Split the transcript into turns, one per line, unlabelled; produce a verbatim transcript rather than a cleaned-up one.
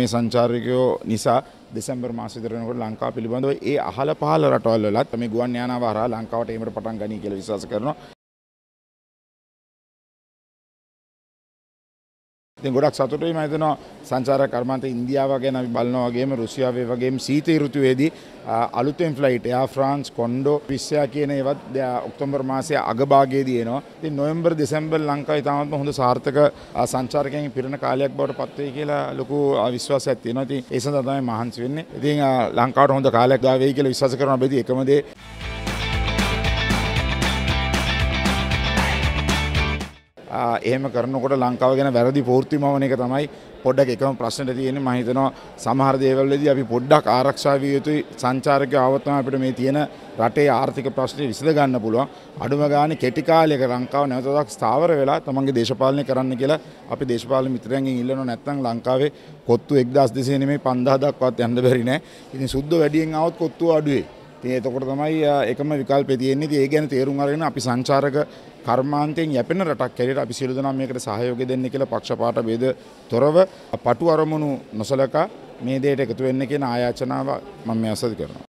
මේ සංචාරකයෝ නිසා දෙසැම්බර් මාස විතර වෙනකොට ලංකාව පිළිබඳව ඒ අහල පහල රටවල් වලත් මේ ගුවන් යානාව හරහා ලංකාවට ඒකට පටන් ගනී කියලා විශ්වාස කරනවා. ඉතින් ගොඩක් සතුටුයි මම හිතනවා සංචාරක කර්මාන්ත ඉන්දියාව ගැන අපි බලනවා වගේම රුසියාවේ වගේම සීත ඍතුවේදී අලුතෙන් ෆ්ලයිට් එයා ෆ්‍රාන්ස් කොන්ඩෝ විශ්යා කියන ඒවත් ඔක්තෝබර් මාසයේ අගභාගයේදී එනවා. ඉතින් නොවැම්බර් දෙසැම්බර් ලංකාවේ තාමත් හොඳ සාර්ථක සංචාරකයන් පිරෙන කාලයක් බවට පත් වෙයි කියලා ලොකු විශ්වාසයක් තියෙනවා. ඉතින් ඒ සඳහා තමයි මහන්සි වෙන්නේ. ඉතින් ලංකාවට හොඳ කාලයක් ගා වෙයි කියලා විශ්වාස කරනවා. බෙදී එකම දේ එහෙම කරනකොට ලංකාව ගැන වැරදි පූර්තිමවන එක තමයි පොඩ්ඩක් එකම ප්‍රශ්නෙට තියෙන්නේ. මම හිතනවා සමහර දේවල්වලදී අපි පොඩ්ඩක් ආරක්ෂා විය යුතුයි. සංචාරකයෝ ආවොත් තමයි අපිට මේ තියෙන රටේ ආර්ථික ප්‍රශ්නේ විසඳ ගන්න පුළුවන්. අඩුම ගානේ කෙටි කාලයක ලංකාව නැවතත් ස්ථාවර වෙලා තමන්ගේ දේශපාලනය කරන්න කියලා අපි දේශපාලන මිත්‍රයන්ගෙන් ඉල්ලනවා. නැත්නම් ලංකාවේ කොත්තු එක්දාස් දෙසීය නෙමෙයි පන්දාහ දක්වත් යන්න බැරි නෑ. ඉතින් සුද්ධ වැඩියෙන් ආවොත් කොත්තු අඩුවේ. ඉතින් එතකොට තමයි එකම විකල්පය තියෙන්නේ. ඉතින් ඒ ගැන තේරුම් අරගෙන අපි සංචාරක කර්මාන්තයෙන් යැපෙන රටක් හැටියට අපි සියලු දෙනා මේකට සහයෝගය දෙන්න කියලා පක්ෂපාත ભેද තොරව පටු අරමුණු නොසලකා මේ දෙයට එකතු වෙන්න කියන ආයාචනාව මම මේ අසද කරනවා.